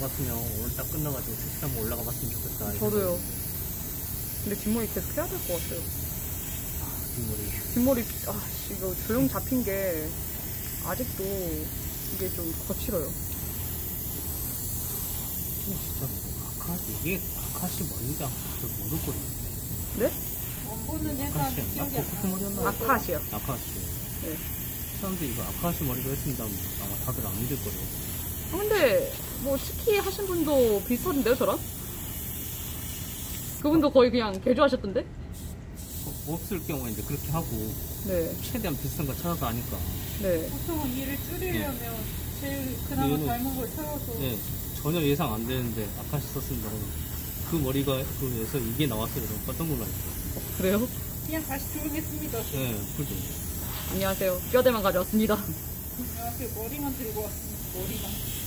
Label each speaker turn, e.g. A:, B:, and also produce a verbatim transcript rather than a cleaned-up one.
A: 봤으면 오늘 딱 끝나가지고 셋이 한번 올라가 봤으면 좋겠다.
B: 저도요. 근데 뒷머리 계속 해야 될 것 같아요.
A: 아, 뒷머리.
B: 뒷머리, 아, 씨, 이거 조용 잡힌 게 아직도 이게 좀 거칠어요.
A: 진짜 아카 이게 아카시 머리인지 아무튼 모르겠는데.
B: 네?
C: 원본은 약간 느낌이
A: 아카시 머리였나?
B: 아카시요.
A: 아카시.
B: 네.
A: 사람들이 이거 아카시 머리로 했습니다. 아마 다들 안 믿을 거예요.
B: 아, 근데 뭐 스키 하신 분도 비슷하던데요, 저랑? 그분도 거의 그냥 개조하셨던데?
A: 어, 없을 경우에 이제 그렇게 하고
B: 네.
A: 최대한 비슷한 거 찾아서 하니까.
B: 네.
C: 보통은 일을 줄이려면 제일 그나마
A: 얘는-
C: 닮은 걸 찾아서
A: 네, 전혀 예상 안 되는데 아카시 썼습니다. 그 머리가 그에서 이게 나왔어요. 그럼 깜짝 놀랐어요.
B: 그래요?
C: 그냥 다시 조용했습니다.
A: 네, 그죠.
B: 안녕하세요. 뼈대만 가져왔습니다.
C: 안녕하세요. 머리만 들고 왔습니다. 머리만.